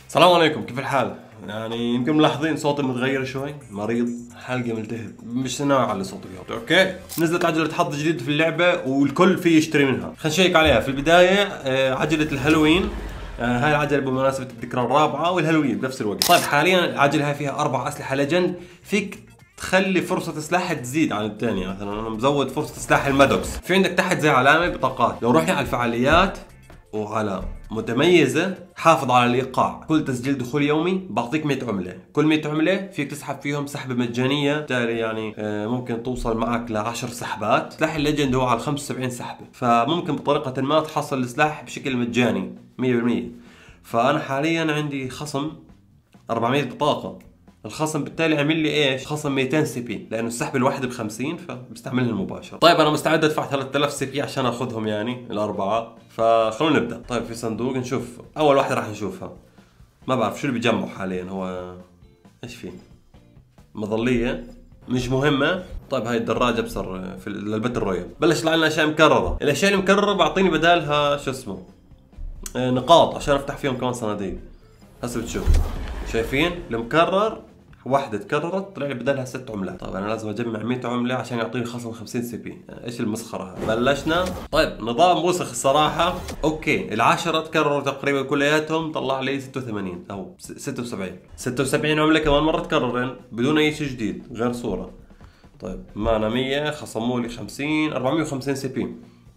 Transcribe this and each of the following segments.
السلام عليكم، كيف الحال؟ يعني يمكن ملاحظين صوتي متغير شوي، مريض، حلقة ملتهب، مش ناوي على صوت اليوم، اوكي؟ نزلت عجلة حظ جديدة في اللعبة والكل فيه يشتري منها، خلينا نشيك عليها، في البداية عجلة الهالوين، هاي العجلة بمناسبة الذكرى الرابعة والهالوين بنفس الوقت. طيب حاليا العجلة هاي فيها 4 أسلحة ليجند، فيك تخلي فرصة سلاحها تزيد عن الثانية، مثلا أنا مزود فرصة سلاح المادوكس، في عندك تحت زي علامة بطاقات، لو رحنا على الفعاليات وعلى متميزة حافظ على الإيقاع، كل تسجيل دخول يومي بعطيك 100 عملة، كل 100 عملة فيك تسحب فيهم سحبة مجانية، بالتالي يعني ممكن توصل معك ل 10 سحبات، سلاح الليجند هو على 75 سحبة، فممكن بطريقة ما تحصل السلاح بشكل مجاني 100%. فأنا حاليا عندي خصم 400 بطاقة، الخصم بالتالي عمل لي ايش؟ خصم 200 سي بي، لانه السحب الواحد ب 50 فبستعملها مباشرة. طيب انا مستعد ادفع 3000 سي بي عشان اخذهم يعني الاربعة، فخلونا نبدا. طيب في صندوق نشوف اول واحدة راح نشوفها، ما بعرف شو اللي بيجمعه حاليا، هو ايش فيه؟ مظلية مش مهمة. طيب هاي الدراجة ابصر في للباتل رويال، بلش يطلع لنا اشياء مكررة، الاشياء المكررة بعطيني بدالها شو اسمه؟ نقاط عشان افتح فيهم كمان صناديق. هسه بتشوف، شايفين المكرر واحدة تكررت طلع لي بدلها 6 عملات. طيب انا لازم اجمع 100 عملة عشان يعطيني خصم 50 سي بي، ايش المسخرة هاي؟ بلشنا. طيب نظام وسخ الصراحة، اوكي العشرة تكرروا تقريبا كلياتهم، طلع لي 86 او 76 عملة كمان مرة تكررن بدون اي شيء جديد غير صورة. طيب معنا 100 خصموا لي 50 450 سي بي.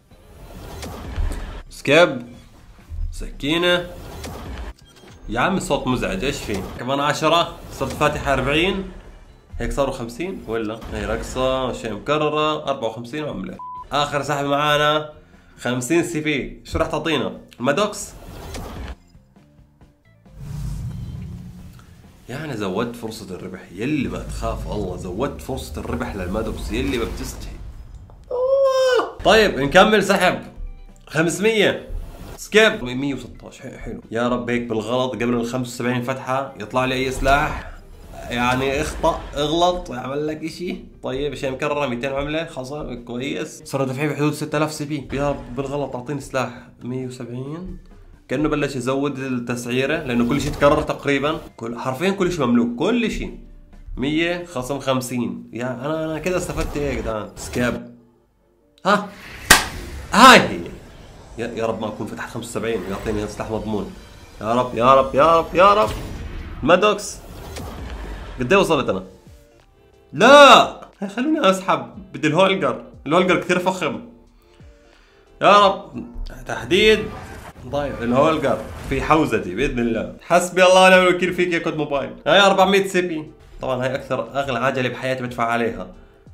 سكيب سكينة يا عم الصوت مزعج، ايش فيه؟ كمان 10 صرت فاتح 40 هيك صاروا 50 ولا؟ هي رقصة اشياء مكررة 54 عملة. اخر سحب معانا 50 سي بي، شو راح تعطينا؟ المادوكس؟ يعني زودت فرصة الربح، يلي ما تخاف الله، زودت فرصة الربح للمادوكس يلي ما بتستحي. طيب نكمل سحب 500 سكيب 116 حلو. يا رب هيك بالغلط قبل ال 75 فتحة يطلع لي اي سلاح، يعني اخطأ اغلط يعمل لك اشي. طيب اشياء مكررة 200 عملة خصم كويس، صار دافعين بحدود 6000 سي بي. يا رب بالغلط اعطيني سلاح 170، كأنه بلش يزود التسعيرة لانه كل شيء تكرر تقريبا، حرفيا كل شيء مملوك، كل شيء 100 خصم 50. يا انا كذا استفدت ايه يا جدعان؟ سكيب ها، هاي هي. يا رب ما اكون فتحت 75 ويعطيني سلاح مضمون، يا رب يا رب يا رب يا رب. مادوكس قد ايه وصلت انا؟ لا خلوني اسحب، بدي الهولجر كثير فخم، يا رب تحديد. طيب الهولجر في حوزتي باذن الله، حسبي الله ونعم الوكيل فيك يا كود موبايل. هاي 400 سي بي، طبعا هاي اغلى عجله بحياتي بدفع عليها.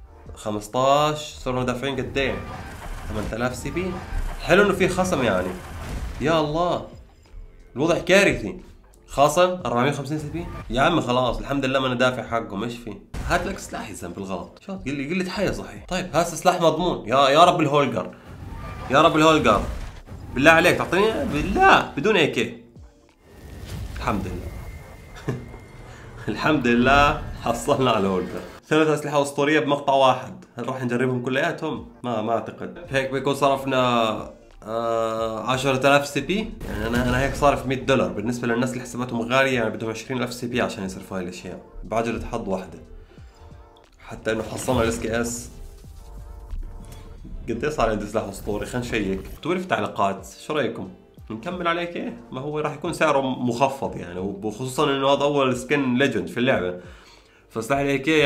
15 صرنا دافعين قد ايه؟ 8000 سي بي. حلو انه في خصم يعني، يا الله الوضع كارثي. خصم 450 سي بي يا عم، خلاص الحمد لله ما انا دافع حقهم. ايش في؟ هات لك سلاح يا زلمه بالغلط، شو قل لي تحيه صحيح. طيب هسه سلاح مضمون، يا رب الهولجر، يا رب الهولجر بالله عليك تعطيني بالله بدون اي كي. الحمد لله الحمد لله حصلنا على الهولجر. 3 أسلحة أسطورية بمقطع واحد، هل راح نجربهم كلياتهم؟ ما أعتقد. هيك بيكون صرفنا 10000 سي بي، يعني أنا هيك صارف $100 بالنسبة للناس اللي حساباتهم غالية، يعني بدهم 20000 سي بي عشان يصرفوا هاي الأشياء بعجلة حظ واحدة. حتى إنه حصلنا الاس كي اس. قد إيه صار عندي سلاح أسطوري؟ خلينا نشيك، اكتبوا لي في التعليقات شو رأيكم؟ نكمل عليك ايه؟ ما هو راح يكون سعره مخفض يعني، وخصوصا انه هذا اول سكن ليجند في اللعبه. فسلاح الاي كي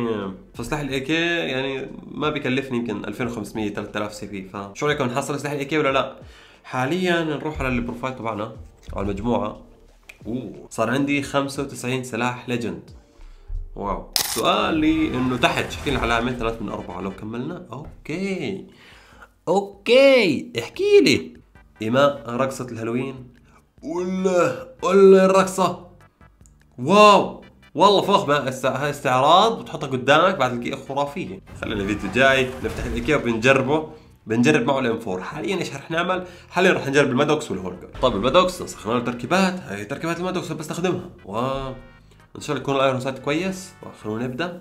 يعني ما بكلفني يمكن 2500 3000 سي في، فشو رايكم نحصل سلاح الاي كي ولا لا؟ حاليا نروح على البروفايل تبعنا على المجموعه. صار عندي 95 سلاح ليجند. واو. سؤالي انه تحت شايفين العلامه 3 من 4 لو كملنا. اوكي احكي لي ايماء رقصة الهالوين ولا الرقصة. واو والله فخمة. هاي استعراض بتحطها قدامك بعد الكي خرافية. خلينا الفيديو جاي نفتح الايكيا بنجرب معه الام 4. حاليا ايش رح نعمل؟ حاليا رح نجرب المادوكس والهولجر. طيب المادوكس نسخنا له تركيبات، هاي تركيبات المادوكس بستخدمها، ان شاء الله يكون الايرون سايت كويس. خلونا نبدا.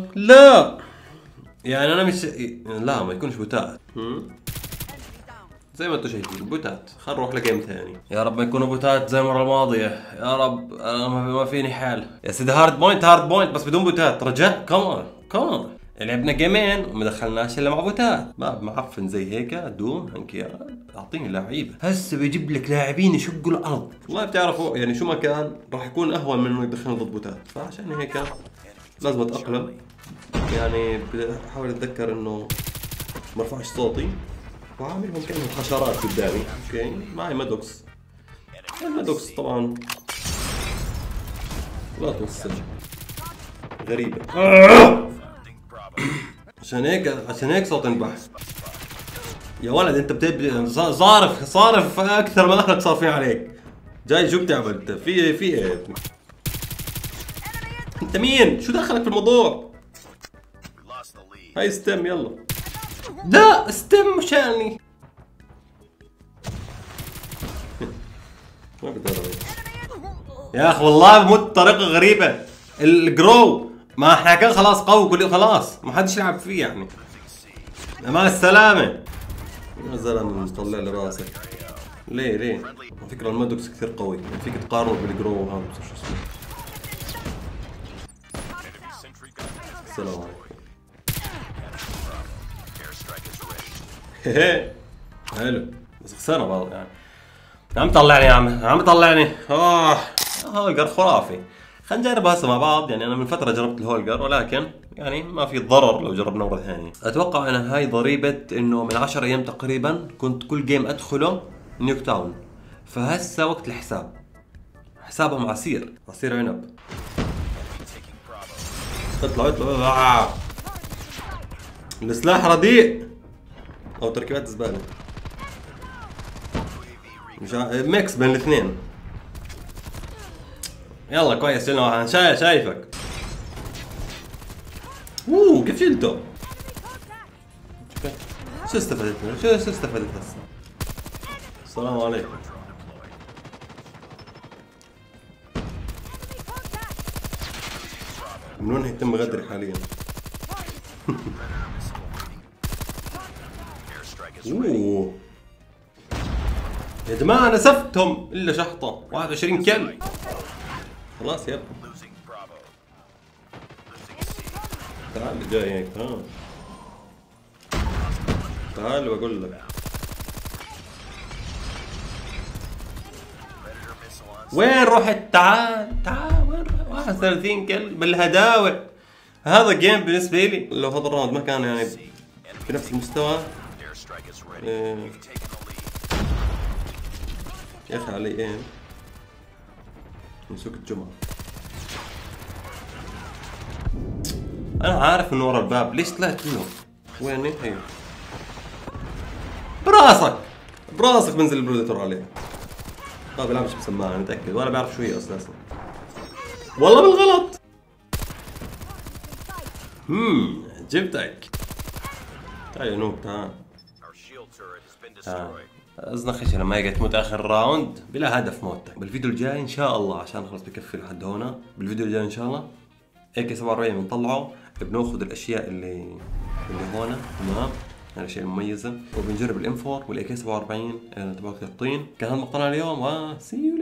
لا يعني انا مش، لا ما يكونش بوتات. زي ما انتم شايفين بوتات. خلينا نروح لجيم ثاني. يا رب ما يكونوا بوتات زي المره الماضيه، يا رب انا ما فيني حال. يا سيدي هارد بوينت بس بدون بوتات، رجاء كمان. لعبنا جيمين وما دخلناش الا مع بوتات. ما معفن زي هيك دوم انكي اعطيني لعيبه. هسه بيجيب لك لاعبين يشقوا الارض. والله بتعرفوا يعني شو ما كان راح يكون اهون من انه يدخلنا ضد بوتات، فعشان هيك لازم اتاقلم. يعني بحاول اتذكر انه ما ارفعش صوتي وعاملهم كانهم حشرات قدامي. اوكي معي مادوكس. المادوكس طبعا لا توصل غريبة. عشان هيك صوت انبح. يا ولد انت بتبدي صارف اكثر ما اهلك صارفين عليك. جاي شو بتعمل انت؟ في ايه؟ انت مين؟ شو دخلك في الموضوع؟ هاي ستيم يلا. لا ستيم مشاني. ما بقدر يا اخي والله بموت بطريقة غريبة. الجرو ما احنا كان خلاص قوي كل خلاص ما حدش يلعب فيه يعني. مع السلامة يا زلمة طلع لي راسك. ليه؟ على فكرة المادوكس كثير قوي، يعني فيك تقارنه بالجرو وهذا شو اسمه. السلام عليكم. حلو بس خسرنا بعض يعني. عم طلعني عم طلعني. هولجر خرافي. خلينا نجربها هسه مع بعض. يعني انا من فتره جربت الهولجر ولكن يعني ما في ضرر لو جربنا مره ثانيه. اتوقع انا هاي ضريبه انه من 10 ايام تقريبا كنت كل جيم ادخله نيوك تاون. فهسه وقت الحساب. حسابهم عصير عنب. اطلع السلاح رديء او تركيبات زباله. مش ميكس بين الاثنين. يلا كويس انا شايفك. كيف شلته؟ شو استفدت هسه؟ السلام عليكم. من وين يتم غدري حاليا؟ يا جماعة نسفتهم الا شحطة 21 كل. خلاص يا ابني تعال جاي هيك. تعال بقول لك وين رحت. تعال وين رحت. 31 كل بالهداوة. هذا جيم بالنسبة لي لو هذا الراوند ما كان يعني في نفس المستوى. يا اخي علي ايه من سوق الجمعة. انا عارف انه ورا الباب. ليش طلعت له؟ وين هي؟ براسك بنزل البروديتور عليه. ما بيلعبش بسماعة انا متأكد ولا بعرف شو هي اساسا. والله بالغلط. جبتك. تعال يا نوب تعال. ازنخش لما هيك تموت اخر راوند بلا هدف موتك. بالفيديو الجاي ان شاء الله عشان خلص بكفي لحد هون. بالفيديو الجاي ان شاء الله AK 47 بنطلعه بناخذ الاشياء اللي هون تمام. الاشياء المميزه وبنجرب الام 4 والاي كي 47 تبعت الطين. كان هذا مقطعنا اليوم وسي